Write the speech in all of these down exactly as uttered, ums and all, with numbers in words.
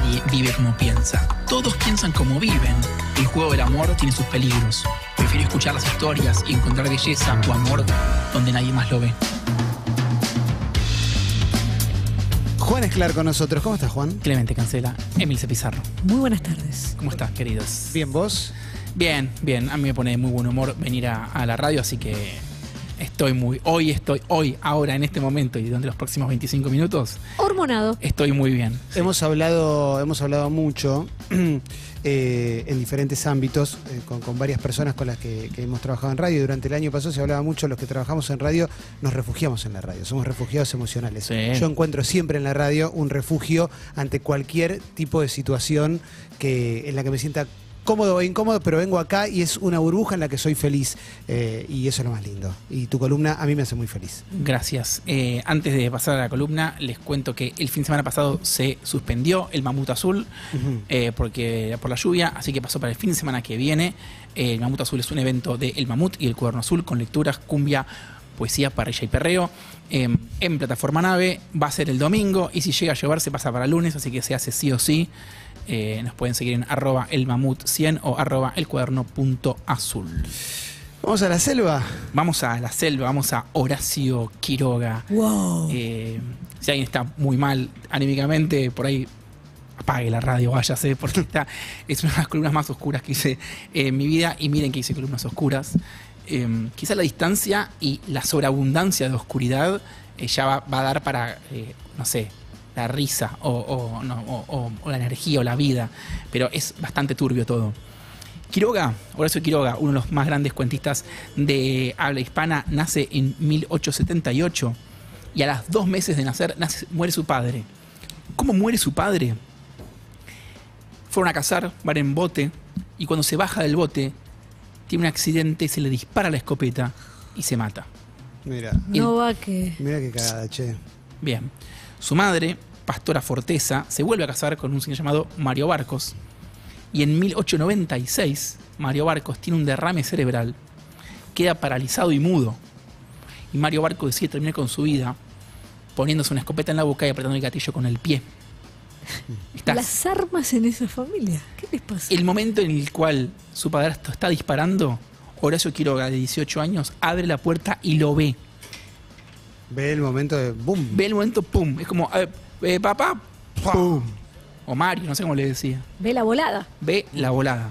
Nadie vive como piensa. Todos piensan como viven. El juego del amor tiene sus peligros. Prefiero escuchar las historias y encontrar belleza o amor donde nadie más lo ve. Juan Esclar con nosotros. ¿Cómo estás, Juan? Clemente Cancela, Emilce Pizarro. Muy buenas tardes. ¿Cómo estás, queridos? Bien, ¿vos? Bien, bien. A mí me pone de muy buen humor venir a, a la radio, así que estoy muy... Hoy estoy, hoy, ahora, en este momento y durante los próximos veinticinco minutos, Hormonado. estoy muy bien. Sí. Hemos hablado, hemos hablado mucho eh, en diferentes ámbitos eh, con, con varias personas con las que, que hemos trabajado en radio. Durante el año pasado se hablaba mucho, los que trabajamos en radio nos refugiamos en la radio, somos refugiados emocionales. Sí. Yo encuentro siempre en la radio un refugio ante cualquier tipo de situación que, en la que me sienta cómodo o incómodo, pero vengo acá y es una burbuja en la que soy feliz, eh, y eso es lo más lindo. Y tu columna a mí me hace muy feliz. Gracias. Eh, antes de pasar a la columna, les cuento que el fin de semana pasado se suspendió el Mamut Azul Uh-huh. eh, porque por la lluvia, así que pasó para el fin de semana que viene. Eh, el Mamut Azul es un evento de El Mamut y el Cuaderno Azul con lecturas, cumbia, poesía, parrilla y perreo. Eh, en plataforma nave va a ser el domingo y si llega a llover se pasa para lunes, así que se hace sí o sí. Eh, nos pueden seguir en arroba elmamut cien o arroba elcuaderno.azul. ¿Vamos a la selva? Vamos a la selva, vamos a Horacio Quiroga. Wow. Eh, si alguien está muy mal anímicamente, por ahí apague la radio, váyase, porque está, es una de las columnas más oscuras que hice en mi vida. Y miren que hice columnas oscuras. Eh, quizá la distancia y la sobreabundancia de oscuridad eh, ya va, va a dar para, eh, no sé, la risa o, o, no, o, o, o la energía o la vida, pero es bastante turbio todo. Quiroga, Horacio Quiroga, uno de los más grandes cuentistas de habla hispana, nace en mil ochocientos setenta y ocho y a las dos meses de nacer nace, muere su padre. ¿Cómo muere su padre? Fueron a cazar, van en bote y cuando se baja del bote tiene un accidente, se le dispara la escopeta y se mata. Mira, No va que... mira qué cagada, che. Bien. Su madre, Pastora Forteza, se vuelve a casar con un señor llamado Mario Barcos. Y en mil ochocientos noventa y seis, Mario Barcos tiene un derrame cerebral, queda paralizado y mudo. Y Mario Barcos decide terminar con su vida poniéndose una escopeta en la boca y apretando el gatillo con el pie. Estás- Las armas en esa familia. ¿Qué les pasa? El momento en el cual su padrastro está disparando, Horacio Quiroga, de dieciocho años, abre la puerta y lo ve. Ve el momento de boom. Ve el momento, pum. Es como, eh, eh, papá, pum. O Mario, no sé cómo le decía. Ve la volada. Ve la volada.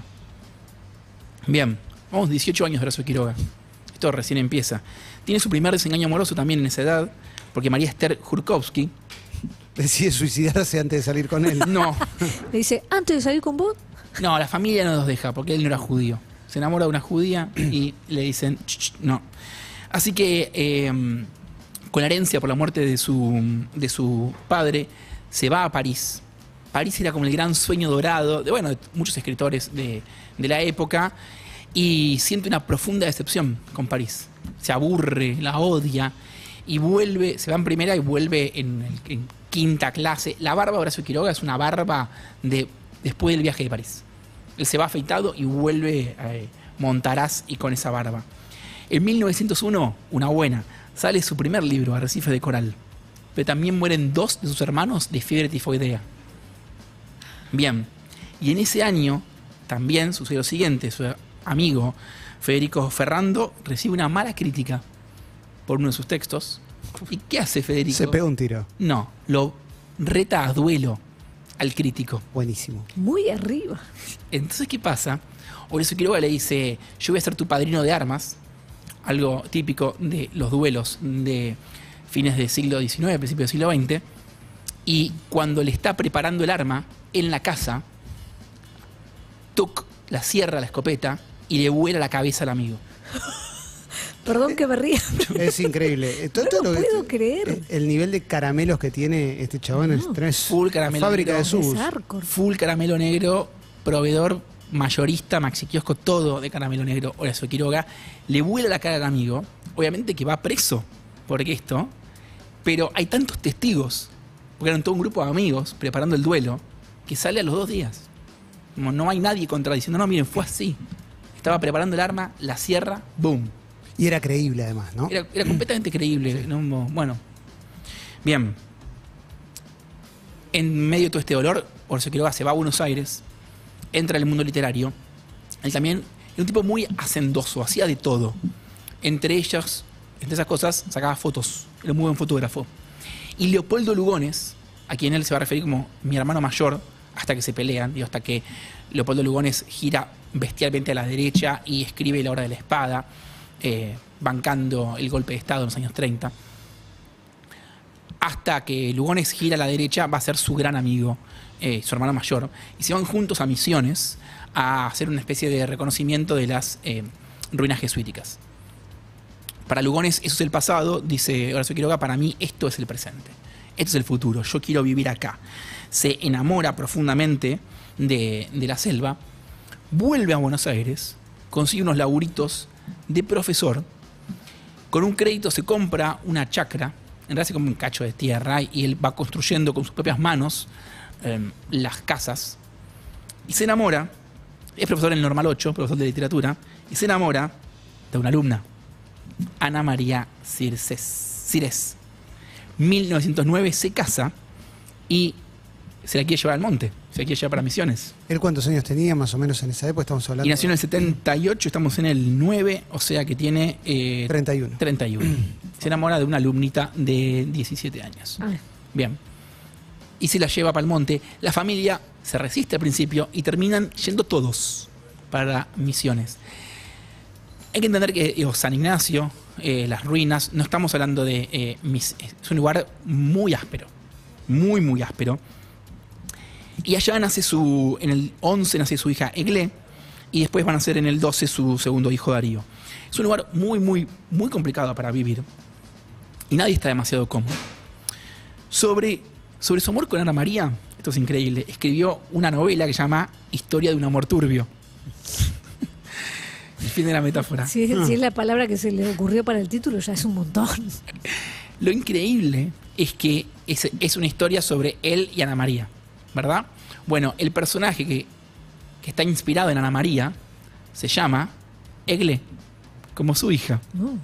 Bien, vamos, dieciocho años de Horacio Quiroga. Esto recién empieza. Tiene su primer desengaño amoroso también en esa edad, porque María Esther Jurkowski, Decide suicidarse antes de salir con él. no, Le dice, antes de salir con vos, no, la familia no los deja, porque él no era judío. Se enamora de una judía y le dicen, "Ch, ch, no". Así que, eh, con la herencia por la muerte de su, de su padre, se va a París. París era como el gran sueño dorado de, bueno, de muchos escritores de, de la época, y siente una profunda decepción con París. Se aburre, la odia, y vuelve, se va en primera y vuelve en, el- en quinta clase. La barba de Horacio Quiroga es una barba de después del viaje de París. Él se va afeitado y vuelve eh, montaraz y con esa barba. En mil novecientos uno, una buena, sale su primer libro, Arrecife de Coral. Pero también mueren dos de sus hermanos de fiebre tifoidea. Bien, y en ese año también sucede lo siguiente. Su amigo Federico Ferrando recibe una mala crítica por uno de sus textos. ¿Y qué hace Federico? Se pega un tiro. No, lo reta a duelo al crítico. Buenísimo. muy arriba. Entonces, ¿qué pasa? Horacio Quiroga le dice, yo voy a ser tu padrino de armas, algo típico de los duelos de fines del siglo diecinueve, principios del siglo veinte, y cuando le está preparando el arma en la casa, tuc, la cierra la escopeta y le vuela la cabeza al amigo. Perdón que me ría. Es increíble. Eh, todo- No todo lo que- puedo creer. eh, El nivel de caramelos que tiene este chabón es, No. es Full caramelo fábrica negro. de subs. Es hardcore. Full caramelo negro, proveedor, mayorista, maxi kiosco, todo de caramelo negro, Horacio Quiroga. Le vuela la cara al amigo. Obviamente que va preso por esto, pero hay tantos testigos, porque eran todo un grupo de amigos preparando el duelo, que sale a los dos días. Como no hay nadie contradiciendo, no, miren, fue así. Estaba preparando el arma, la cierra, boom. Y era creíble además, ¿no? Era, era completamente creíble. ¿no? Bueno, bien. En medio de todo este dolor, Horacio Quiroga se va a Buenos Aires, entra en el mundo literario. Él también era un tipo muy hacendoso, hacía de todo. Entre ellas, entre esas cosas, sacaba fotos. Era un muy buen fotógrafo. Y Leopoldo Lugones, a quien él se va a referir como mi hermano mayor, hasta que se pelean, digo, hasta que Leopoldo Lugones gira bestialmente a la derecha y escribe La Hora de la Espada, eh, bancando el golpe de Estado en los años treinta. Hasta que Lugones gira a la derecha, va a ser su gran amigo, eh, su hermano mayor, y se van juntos a Misiones a hacer una especie de reconocimiento de las eh, ruinas jesuíticas. Para Lugones eso es el pasado, dice Horacio Quiroga, para mí esto es el presente, esto es el futuro, yo quiero vivir acá. Se enamora profundamente de, de la selva, vuelve a Buenos Aires, consigue unos laburitos de profesor, con un crédito se compra una chacra, en realidad se compra un cacho de tierra y él va construyendo con sus propias manos eh, las casas y se enamora, es profesor en el Normal ocho, profesor de literatura, y se enamora de una alumna, Ana María Cires. mil novecientos nueve se casa y se la quiere llevar al monte, se la quiere llevar para Misiones. ¿Él cuántos años tenía más o menos en esa época? Estamos hablando. Y nació en el setenta y ocho, estamos en el nueve, o sea que tiene eh, treinta y uno. treinta y uno. Se enamora de una alumnita de diecisiete años. Ah, Bien. Y se la lleva para el monte. La familia se resiste al principio y terminan yendo todos para Misiones. Hay que entender que digo, San Ignacio, eh, las ruinas, no estamos hablando de... Eh, mis, es un lugar muy áspero, muy, muy áspero. Y allá nace su... En el once nace su hija Eglé y después van a nacer en el doce su segundo hijo Darío. Es un lugar muy, muy, muy complicado para vivir y nadie está demasiado cómodo. Sobre, sobre su amor con Ana María, esto es increíble, escribió una novela que se llama Historia de un amor turbio. El fin de la metáfora. si, es, si es la palabra que se le ocurrió para el título, ya es un montón. Lo increíble es que es, es una historia sobre él y Ana María, ¿verdad? Bueno, el personaje que, que está inspirado en Ana María se llama Eglé, como su hija. No.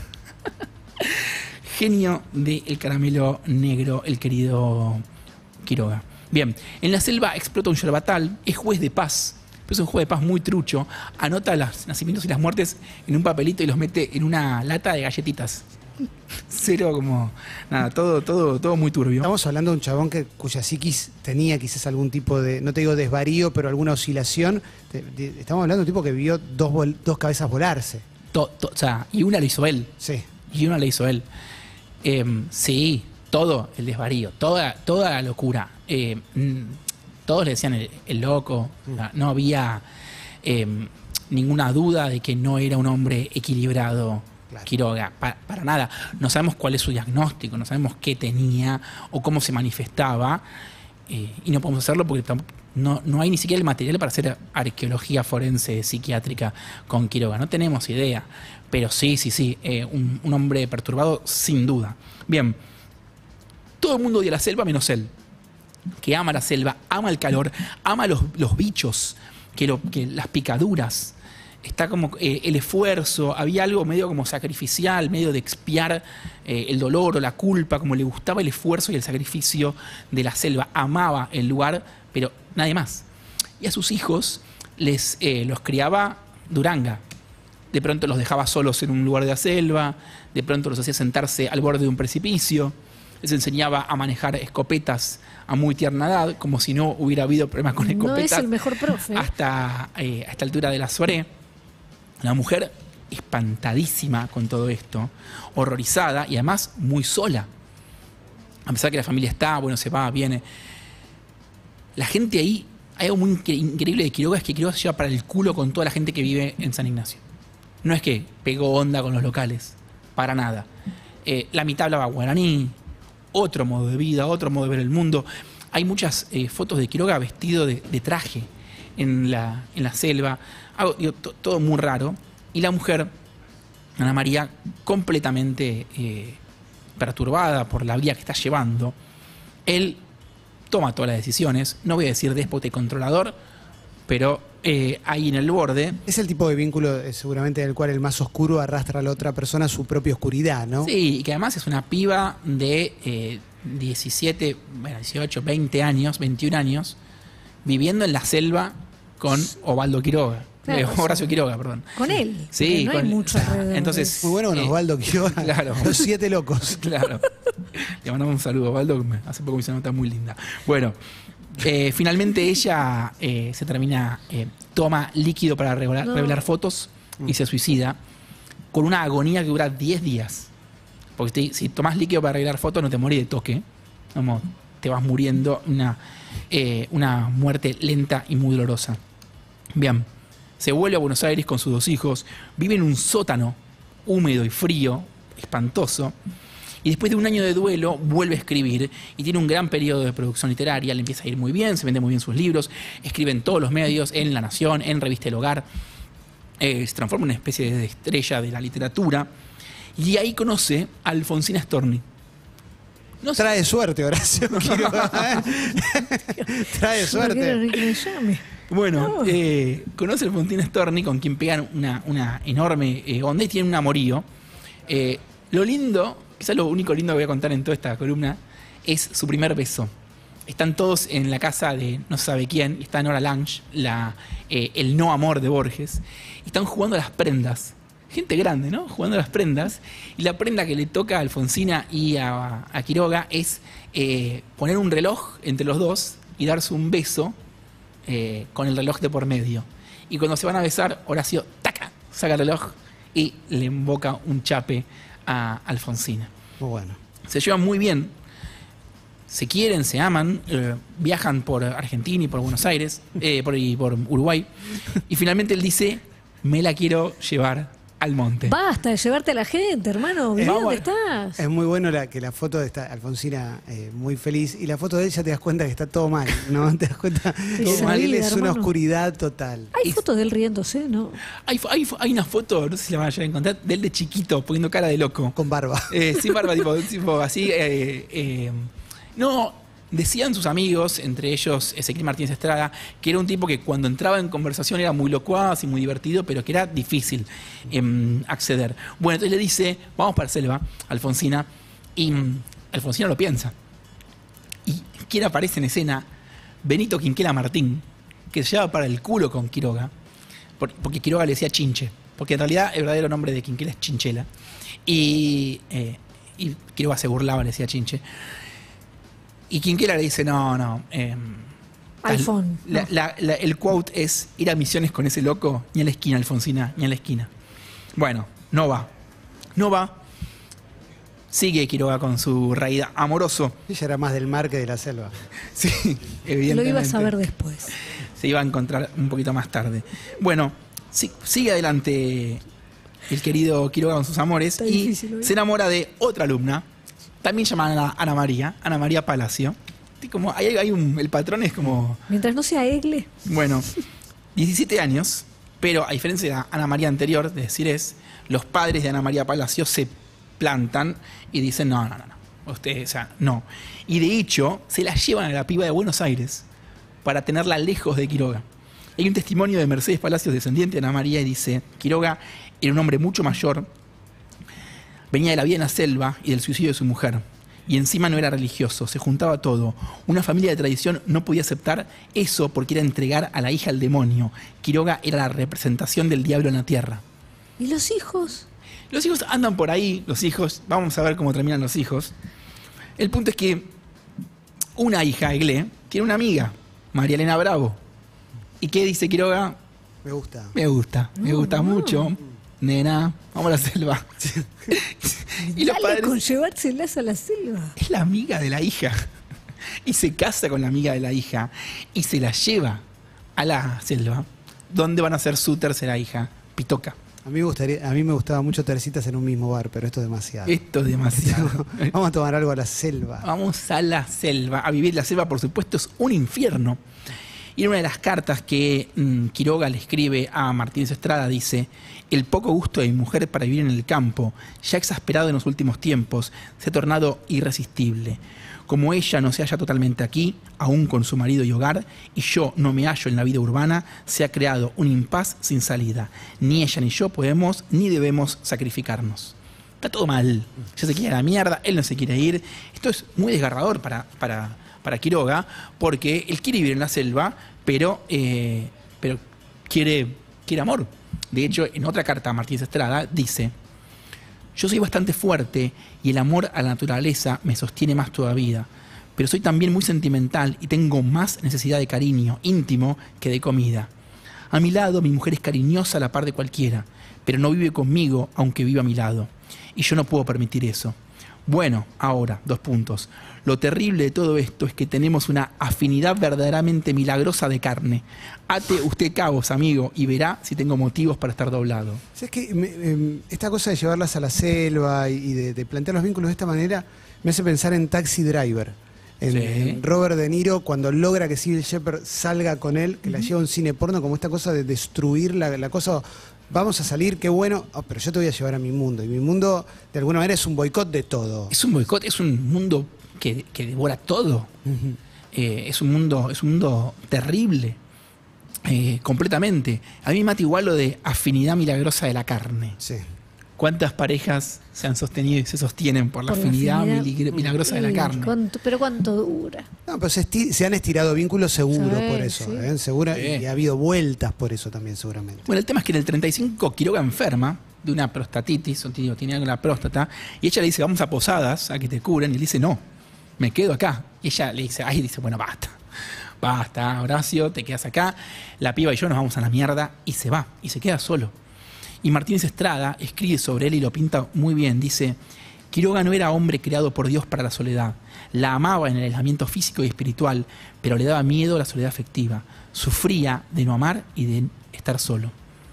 Genio del caramelo negro, el querido Quiroga. Bien, en la selva explota un yerbatal, es juez de paz, pero es un juez de paz muy trucho, anota los nacimientos y las muertes en un papelito y los mete en una lata de galletitas. Cero como... Nada, todo, todo, todo muy turbio. Estamos hablando de un chabón que, cuya psiquis tenía quizás algún tipo de, no te digo desvarío, pero alguna oscilación. De, de, estamos hablando de un tipo que vio dos, vol, dos cabezas volarse. To, to, o sea, y una la hizo él. Sí. Y una la hizo él. Eh, sí, todo el desvarío, toda, toda la locura. Eh, todos le decían el, el loco. Mm. O sea, no había eh, ninguna duda de que no era un hombre equilibrado. Claro. Quiroga, para, para nada. No sabemos cuál es su diagnóstico, no sabemos qué tenía o cómo se manifestaba. Eh, y no podemos hacerlo porque no, no hay ni siquiera el material para hacer arqueología forense psiquiátrica con Quiroga. No tenemos idea. Pero sí, sí, sí, eh, un, un hombre perturbado sin duda. Bien, todo el mundo odia la selva menos él, que ama la selva, ama el calor, ama los, los bichos, que, lo, que las picaduras. Está como eh, el esfuerzo, había algo medio como sacrificial, medio de expiar eh, el dolor o la culpa, como le gustaba el esfuerzo y el sacrificio de la selva. Amaba el lugar, pero nadie más. Y a sus hijos les eh, los criaba Duranga. De pronto los dejaba solos en un lugar de la selva, de pronto los hacía sentarse al borde de un precipicio, les enseñaba a manejar escopetas a muy tierna edad, como si no hubiera habido problemas con escopetas. No es el mejor profe. Hasta eh, a esta altura de la Soirée. La mujer espantadísima con todo esto, horrorizada y además muy sola. A pesar que la familia está, bueno, se va, viene. La gente ahí, hay algo muy incre increíble de Quiroga, es que Quiroga se lleva para el culo con toda la gente que vive en San Ignacio. No es que pegó onda con los locales, para nada. Eh, la mitad hablaba guaraní, otro modo de vida, otro modo de ver el mundo. Hay muchas eh, fotos de Quiroga vestido de, de traje en la, en la selva. Algo, digo, todo muy raro. Y la mujer, Ana María, completamente eh, perturbada por la vida que está llevando. Él toma todas las decisiones. No voy a decir déspota y controlador, pero eh, ahí en el borde. Es el tipo de vínculo eh, seguramente del cual el más oscuro arrastra a la otra persona a su propia oscuridad, ¿no? Sí, y que además es una piba de eh, diecisiete, bueno, dieciocho, veinte años, veintiún años, viviendo en la selva con Osvaldo Quiroga. Claro, Eh, sí. Horacio Quiroga, perdón. Con él. Sí, porque no con- hay mucho o sea, alrededor. entonces- Muy bueno con Eh, Osvaldo Quiroga. claro. Los siete locos. Claro. Le mandamos un saludo a Osvaldo, que me- hace poco me hizo una nota muy linda. Bueno, eh, finalmente ella eh, se termina, eh, toma líquido para revelar, No. revelar fotos y se suicida con una agonía que dura diez días. Porque te- si tomas líquido para revelar fotos no te morís de toque. Como te vas muriendo una, eh, una muerte lenta y muy dolorosa. Bien, se vuelve a Buenos Aires con sus dos hijos, vive en un sótano húmedo y frío, espantoso, y después de un año de duelo vuelve a escribir y tiene un gran periodo de producción literaria, le empieza a ir muy bien, se vende muy bien sus libros, escribe en todos los medios, en La Nación, en Revista El Hogar, eh, se transforma en una especie de estrella de la literatura, y ahí conoce a Alfonsina Storni. No sé, Trae suerte, Horacio Quiroga. ¿eh? Trae No quiero suerte. ni que me llame. Bueno, No. eh, conoce a Alfonsina Storni, con quien pegan una, una enorme eh, onda y tienen un amorío. Eh, lo lindo, quizás lo único lindo que voy a contar en toda esta columna, es su primer beso. Están todos en la casa de no se sabe quién, y está Nora Lange, la, eh, el no amor de Borges, y están jugando a las prendas. Gente grande, ¿no? Jugando a las prendas. Y la prenda que le toca a Alfonsina y a, a Quiroga es eh, poner un reloj entre los dos y darse un beso eh, con el reloj de por medio. Y cuando se van a besar, Horacio, taca, saca el reloj y le invoca un chape a Alfonsina. Muy bueno. Se llevan muy bien, se quieren, se aman, eh, viajan por Argentina y por Buenos Aires, eh, por, y por Uruguay, y finalmente él dice, me la quiero llevar al monte. Basta de llevarte a la gente, hermano. Viví Vamos. dónde estás. Es muy bueno la, que la foto de esta Alfonsina eh, muy feliz y la foto de ella te das cuenta que está todo mal, ¿no? Te das cuenta Esa todo mal, él vida, es una hermano. oscuridad total. Hay fotos de él riéndose, ¿no? Hay, hay, hay una foto, no sé si la van a llegar a encontrar, de él de chiquito, poniendo cara de loco. Con barba. Eh, sin barba, tipo, tipo así. eh, eh, no, decían sus amigos, entre ellos Ezequiel Martínez Estrada, que era un tipo que cuando entraba en conversación era muy locuaz y muy divertido, pero que era difícil eh, acceder. Bueno, entonces le dice, vamos para Selva, Alfonsina, y mm, Alfonsina lo piensa. ¿Y quién aparece en escena? Benito Quinquela Martín, que se lleva para el culo con Quiroga, por- porque Quiroga le decía Chinche, porque en realidad el verdadero nombre de Quinquela es Chinchela. Y, eh, y Quiroga se burlaba, le decía Chinche. Y Quinquela le dice, no, no. eh, Alfón, la- no. la- la- el quote es, ir a misiones con ese loco, ni a la esquina, Alfonsina, ni a la esquina. Bueno, no va. No va. Sigue Quiroga con su raída amoroso. Ella era más del mar que de la selva. Sí, Lo evidentemente. ibas a ver después. Se iba a encontrar un poquito más tarde. Bueno, sí- sigue adelante el querido Quiroga con sus amores Está y difícil hoy. se enamora de otra alumna, también llamada Ana, Ana María, Ana María Palacio. Y como, hay, hay un, el patrón es como, Mientras no sea Egle, bueno, diecisiete años, pero a diferencia de Ana María anterior, de decir es, los padres de Ana María Palacio se plantan y dicen, no, no, no, no, usted, o sea, no. Y de hecho, se la llevan a la piba de Buenos Aires para tenerla lejos de Quiroga. Hay un testimonio de Mercedes Palacios, descendiente de Ana María, y dice, Quiroga era un hombre mucho mayor, venía de la vida en la selva y del suicidio de su mujer. Y encima no era religioso, se juntaba todo. Una familia de tradición no podía aceptar eso porque era entregar a la hija al demonio. Quiroga era la representación del diablo en la tierra. ¿y los hijos? Los hijos andan por ahí, los hijos, vamos a ver cómo terminan los hijos. El punto es que una hija, Egle, tiene una amiga, María Elena Bravo. ¿Y qué dice Quiroga? Me gusta. Me gusta, me No, gusta no. mucho. Nena, vamos a la selva. y los Dale padres... con llevárselas a la selva. Es la amiga de la hija. Y se casa con la amiga de la hija y se la lleva a la selva, donde van a ser su tercera hija, Pitoca. A mí, me gustaría, a mí me gustaba mucho tener citas en un mismo bar, pero esto es demasiado. Esto es demasiado. Vamos a tomar algo a la selva. Vamos a la selva. A vivir la selva, por supuesto, es un infierno. Y en una de las cartas que mm, Quiroga le escribe a Martínez Estrada dice: el poco gusto de mi mujer para vivir en el campo, ya exasperado en los últimos tiempos, se ha tornado irresistible. Como ella no se halla totalmente aquí, aún con su marido y hogar, y yo no me hallo en la vida urbana, se ha creado un impas sin salida. Ni ella ni yo podemos ni debemos sacrificarnos. Está todo mal. Ella se quiere ir a la mierda, él no se quiere ir. Esto es muy desgarrador para, para, para Quiroga, porque él quiere vivir en la selva, pero, eh, pero quiere, quiere amor. De hecho, en otra carta a Martínez Estrada dice: yo soy bastante fuerte y el amor a la naturaleza me sostiene más todavía, pero soy también muy sentimental y tengo más necesidad de cariño íntimo que de comida. A mi lado mi mujer es cariñosa a la par de cualquiera, pero no vive conmigo aunque viva a mi lado. Y yo no puedo permitir eso. Bueno, ahora, dos puntos. Lo terrible de todo esto es que tenemos una afinidad verdaderamente milagrosa de carne. Ate usted cabos, amigo, y verá si tengo motivos para estar doblado. ¿Sabes qué? Me- em, esta cosa de llevarlas a la selva y de, de plantear los vínculos de esta manera me hace pensar en Taxi Driver. En, Sí. en Robert De Niro, cuando logra que Cybill Shepherd salga con él, que la lleva a un cine porno, como esta cosa de destruir la, la cosa. Vamos a salir, qué bueno, oh, pero yo te voy a llevar a mi mundo. Y mi mundo, de alguna manera, es un boicot de todo. Es un boicot, es un mundo que, que devora todo. Ujú. Eh, es un mundo, es un mundo terrible. Eh, completamente. A mí me mata igual lo de afinidad milagrosa de la carne. Sí. ¿Cuántas parejas se han sostenido y se sostienen por la Por la afinidad, afinidad. milig- milagrosa de la Y carne? cuánto- pero cuánto dura. No, pero se, esti- se han estirado vínculos seguro Sí, por eso. sí. ¿eh? Segura, Sí. Y ha habido vueltas por eso también, seguramente. Bueno, el tema es que en el treinta y cinco Quiroga enferma de una prostatitis, o tiene, tiene algo en la próstata, y ella le dice: vamos a Posadas a que te curen, y él dice: no, me quedo acá. Y ella le dice, ay, dice, bueno, basta, basta, Horacio, te quedas acá, la piba y yo nos vamos a la mierda, y se va, y se queda solo. Y Martínez Estrada escribe sobre él y lo pinta muy bien, dice: Quiroga no era hombre creado por Dios para la soledad, la amaba en el aislamiento físico y espiritual, pero le daba miedo la soledad afectiva, sufría de no amar y de estar solo.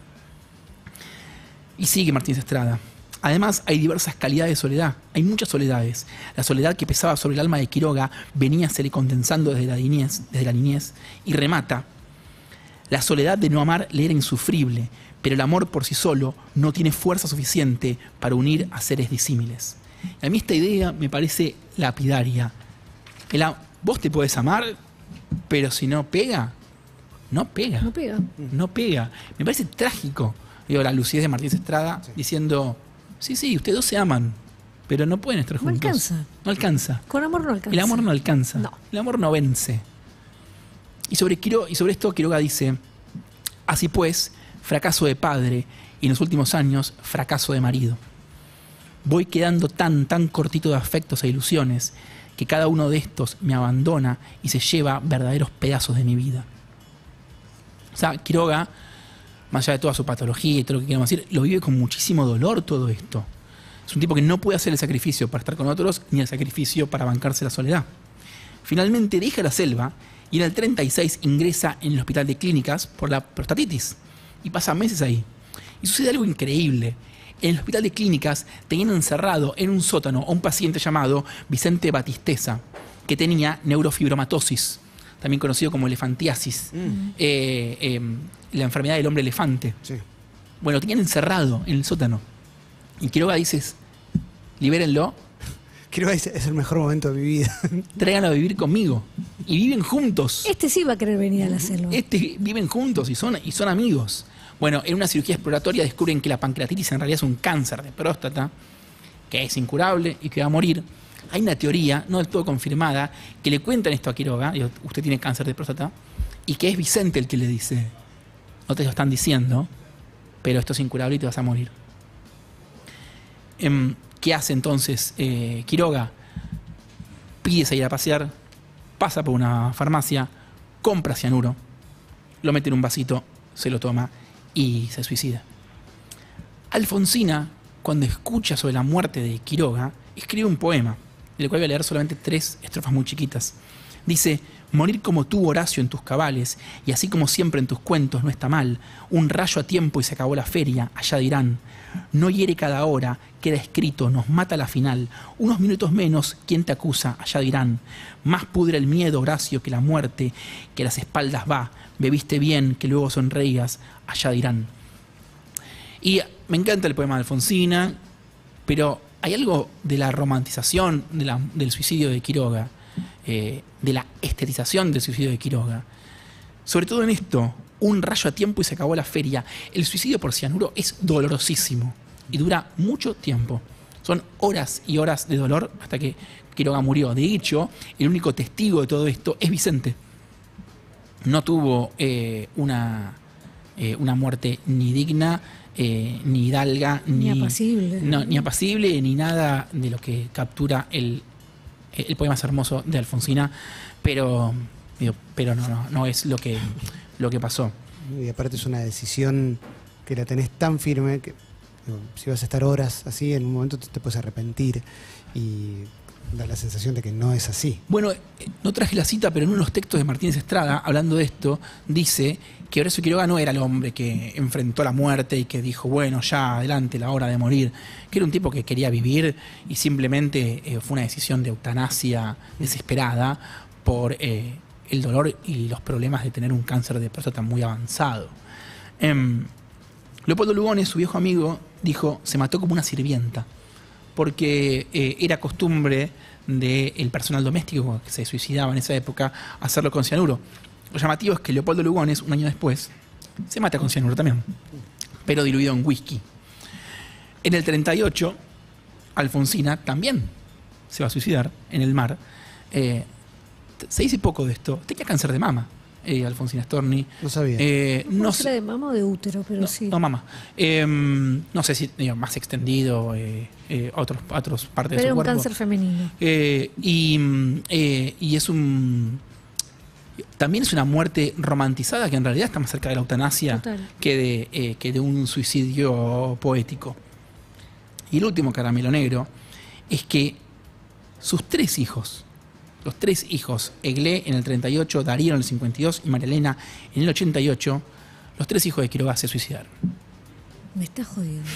Y sigue Martínez Estrada. Además, hay diversas calidades de soledad. Hay muchas soledades. La soledad que pesaba sobre el alma de Quiroga venía se le condensando desde la niñez, desde la niñez y remata: la soledad de no amar le era insufrible, pero el amor por sí solo no tiene fuerza suficiente para unir a seres disímiles. A mí esta idea me parece lapidaria. El a- vos te podés amar, pero si no pega, no pega. No pega. No pega. Me parece trágico. Digo, la lucidez de Martínez Estrada diciendo: sí, sí, ustedes dos se aman, pero no pueden estar No juntos. alcanza. No alcanza. Con amor no alcanza. El amor no alcanza. No. El amor no vence. Y sobre, Quiro- y sobre esto Quiroga dice: así pues, fracaso de padre y en los últimos años, fracaso de marido. Voy quedando tan, tan cortito de afectos e ilusiones que cada uno de estos me abandona y se lleva verdaderos pedazos de mi vida. O sea, Quiroga, más allá de toda su patología y todo lo que queramos decir, lo vive con muchísimo dolor todo esto. Es un tipo que no puede hacer el sacrificio para estar con otros ni el sacrificio para bancarse la soledad. Finalmente deja la selva y en el treinta y seis ingresa en el hospital de clínicas por la prostatitis y pasa meses ahí. Y sucede algo increíble. En el hospital de clínicas tenían encerrado en un sótano a un paciente llamado Vicente Batisteza, que tenía neurofibromatosis, también conocido como elefantiasis, eh, eh, la enfermedad del hombre elefante. Sí. Bueno, lo tenían encerrado en el sótano. Y Quiroga dice: libérenlo, Creo que es, es el mejor momento de mi vida. tráiganlo a vivir conmigo. Y viven juntos. Este sí va a querer venir a la selva. Este, viven juntos y son, y son amigos. Bueno, en una cirugía exploratoria descubren que la pancreatitis en realidad es un cáncer de próstata, que es incurable y que va a morir. Hay una teoría, no del todo confirmada, que le cuentan esto a Quiroga: digo, usted tiene cáncer de próstata, y que es Vicente el que le dice: no te lo están diciendo, pero esto es incurable y te vas a morir. Em, ¿Qué hace entonces eh, Quiroga? Pide salir a pasear, pasa por una farmacia, compra cianuro, lo mete en un vasito, se lo toma y se suicida. Alfonsina, cuando escucha sobre la muerte de Quiroga, escribe un poema, del cual voy a leer solamente tres estrofas muy chiquitas. Dice: morir como tú, Horacio, en tus cabales, y así como siempre en tus cuentos no está mal. Un rayo a tiempo y se acabó la feria, allá dirán. No hiere cada hora, queda escrito, nos mata la final. Unos minutos menos, ¿quién te acusa? Allá dirán. Más pudre el miedo, Horacio, que la muerte, que a las espaldas va. Bebiste bien, que luego sonreías, allá dirán. Y me encanta el poema de Alfonsina, pero hay algo de la romantización de la- del suicidio de Quiroga, eh, de la estetización del suicidio de Quiroga. Sobre todo en esto: un rayo a tiempo y se acabó la feria. El suicidio por cianuro es dolorosísimo y dura mucho tiempo. Son horas y horas de dolor hasta que Quiroga murió. De hecho, el único testigo de todo esto es Vicente. No tuvo eh, una, eh, una muerte ni digna, eh, ni hidalga, Ni ni apacible. No, ni apacible, ni nada de lo que captura el, el poema más hermoso de Alfonsina, pero, digo, pero no, no, no es lo que, lo que pasó. Y aparte es una decisión que la tenés tan firme que digo, si vas a estar horas así, en un momento te, te puedes arrepentir y da la sensación de que no es así. Bueno, eh, no traje la cita, pero en uno de los textos de Martínez Estrada, hablando de esto, dice que Horacio Quiroga no era el hombre que enfrentó la muerte y que dijo, bueno, ya adelante, la hora de morir, que era un tipo que quería vivir y simplemente eh, fue una decisión de eutanasia desesperada por eh, el dolor y los problemas de tener un cáncer de próstata muy avanzado. Eh, Leopoldo Lugones, su viejo amigo, dijo, se mató como una sirvienta, porque eh, era costumbre del personal doméstico que se suicidaba en esa época hacerlo con cianuro. Lo llamativo es que Leopoldo Lugones, un año después, se mata con cianuro también, pero diluido en whisky. En el treinta y ocho, Alfonsina también se va a suicidar en el mar. Eh, se dice poco de esto. Tenía cáncer de mama, eh, Alfonsina Storni. No sabía. Eh, No no sé sé. de mama o de útero, pero No, sí. no, mama. Eh, no sé si digo, más extendido, eh, eh, otros, otros partes Pero de era su un cuerpo. cáncer femenino. Eh, y, mm, eh, y es un... También es una muerte romantizada que en realidad está más cerca de la eutanasia Total. que de, eh, que de un suicidio poético. Y el último caramelo negro es que sus tres hijos, los tres hijos, Eglé en el treinta y ocho, Darío en el cincuenta y dos y María Elena en el ochenta y ocho, los tres hijos de Quiroga se suicidaron. Me está jodiendo.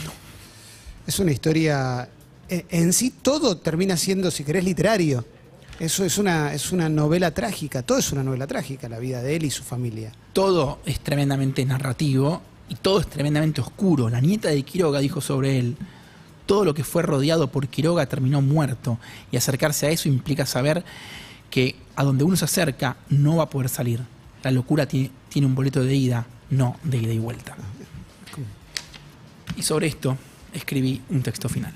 Es una historia, en, en sí todo termina siendo, si querés, literario. Eso es una, es una novela trágica, todo es una novela trágica, la vida de él y su familia. Todo es tremendamente narrativo y todo es tremendamente oscuro. La nieta de Quiroga dijo sobre él, todo lo que fue rodeado por Quiroga terminó muerto, y acercarse a eso implica saber que a donde uno se acerca no va a poder salir. La locura tiene, tiene un boleto de ida, no de ida y vuelta. Y sobre esto escribí un texto final.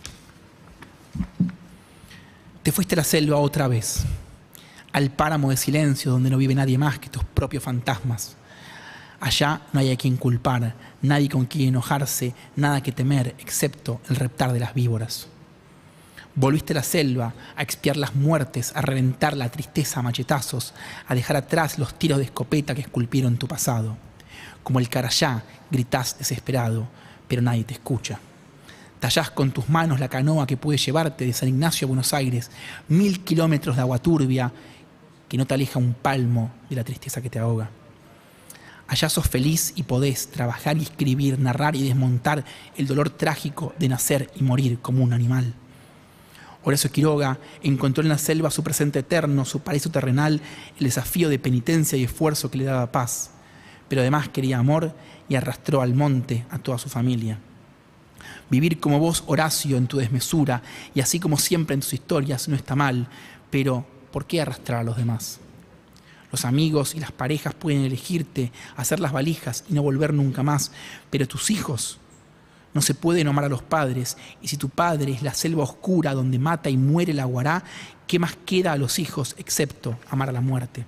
Te fuiste a la selva otra vez, al páramo de silencio donde no vive nadie más que tus propios fantasmas. Allá no hay a quien culpar, nadie con quien enojarse, nada que temer, excepto el reptar de las víboras. Volviste a la selva a expiar las muertes, a reventar la tristeza a machetazos, a dejar atrás los tiros de escopeta que esculpieron tu pasado. Como el carayá, gritás desesperado, pero nadie te escucha. Tallás con tus manos la canoa que puede llevarte de San Ignacio a Buenos Aires, mil kilómetros de agua turbia que no te aleja un palmo de la tristeza que te ahoga. Allá sos feliz y podés trabajar y escribir, narrar y desmontar el dolor trágico de nacer y morir como un animal. Horacio Quiroga encontró en la selva su presente eterno, su paraíso terrenal, el desafío de penitencia y esfuerzo que le daba paz. Pero además quería amor y arrastró al monte a toda su familia. Vivir como vos, Horacio, en tu desmesura, y así como siempre en tus historias, no está mal, pero ¿por qué arrastrar a los demás? Los amigos y las parejas pueden elegirte, hacer las valijas y no volver nunca más, pero tus hijos no se pueden amar a los padres, y si tu padre es la selva oscura donde mata y muere el aguará, ¿qué más queda a los hijos excepto amar a la muerte?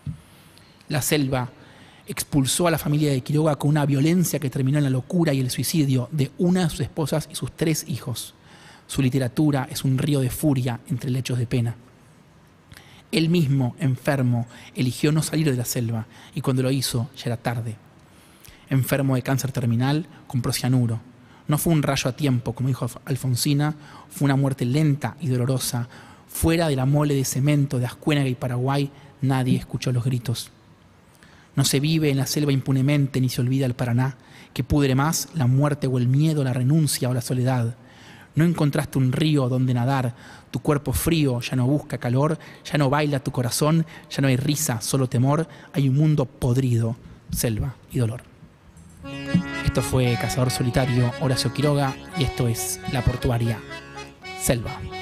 La selva expulsó a la familia de Quiroga con una violencia que terminó en la locura y el suicidio de una de sus esposas y sus tres hijos. Su literatura es un río de furia entre lechos de pena. Él mismo, enfermo, eligió no salir de la selva, y cuando lo hizo ya era tarde. Enfermo de cáncer terminal, compró cianuro. No fue un rayo a tiempo, como dijo Alfonsina, fue una muerte lenta y dolorosa. Fuera de la mole de cemento de Ascuénaga y Paraguay, nadie escuchó los gritos. No se vive en la selva impunemente ni se olvida el Paraná, que pudre más la muerte o el miedo, la renuncia o la soledad. No encontraste un río donde nadar, tu cuerpo frío ya no busca calor, ya no baila tu corazón, ya no hay risa, solo temor, hay un mundo podrido, selva y dolor. Esto fue Cazador Solitario, Horacio Quiroga, y esto es La Portuaria, Selva.